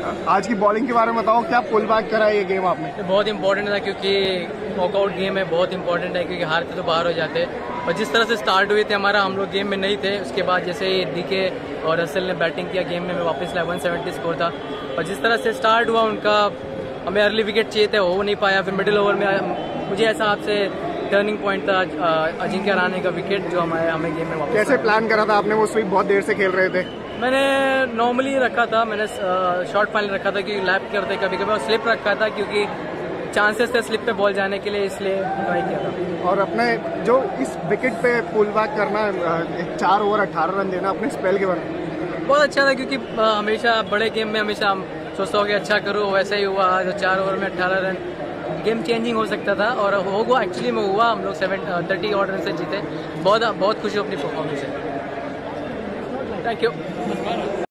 आज की बॉलिंग के बारे में बताओ, क्या पुल बैक करा ये गेम आपने? बहुत इंपॉर्टेंट था क्योंकि नॉकआउट गेम है, बहुत इंपॉर्टेंट है क्योंकि हारते तो बाहर हो जाते। और जिस तरह से स्टार्ट हुए थे हमारा, हम लोग गेम में नहीं थे, उसके बाद जैसे ही डीके और रसल ने बैटिंग किया गेम में, मैं वापस लाया 170 स्कोर था। और जिस तरह से स्टार्ट हुआ उनका, हमें अर्ली विकेट चाहिए थे, हो नहीं पाया। फिर मिडिल ओवर में मुझे ऐसा आपसे टर्निंग पॉइंट था अजिंक्य रहाणे का विकेट, जो हमें गेम में वापस। कैसे प्लान करा था आपने? वो स्वीप बहुत देर से खेल रहे थे। मैंने नॉर्मली रखा था, मैंने शॉर्ट फाइनल रखा था क्योंकि लैप करते कभी कभी, और स्लिप रखा था क्योंकि चांसेस थे स्लिप पे बॉल जाने के लिए, इसलिए ट्राई किया था। और अपने जो इस विकेट पे पुल बैक करना, 4 ओवर 18 रन देना, अपने स्पेल के बारे में बहुत अच्छा था क्योंकि हमेशा बड़े गेम में हमेशा हम सोचता हो कि अच्छा करो, वैसा ही हुआ। जो 4 ओवर में 18 रन, गेम चेंजिंग हो सकता था और होगा, एक्चुअली में हुआ। हम लोग 30 ऑर्डर रन से जीते। बहुत खुशी अपनी परफॉर्मेंस से। Thank you.